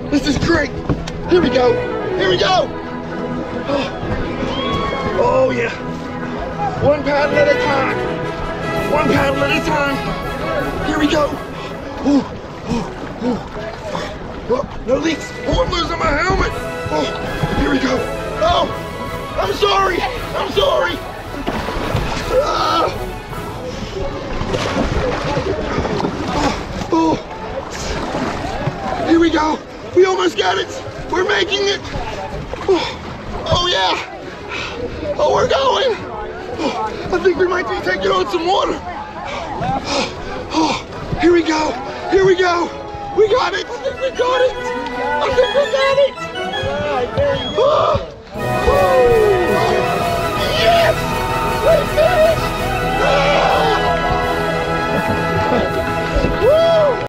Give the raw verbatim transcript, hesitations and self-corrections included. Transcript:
This is great. Here we go. Here we go. Oh, oh yeah. One paddle at a time. One paddle at a time. Here we go. Ooh, ooh, ooh. Oh, no leaks. Oh, I'm losing my helmet. Oh, here we go. Oh, I'm sorry. I'm sorry. Ah. Oh, oh. Here we go. We almost got it. We're making it. Oh, oh yeah. Oh, we're going. Oh, I think we might be taking on some water. Oh, oh, here we go. Here we go. We got it. I think we got it. I think we got it. Oh, oh. Yes. We finished. Ah.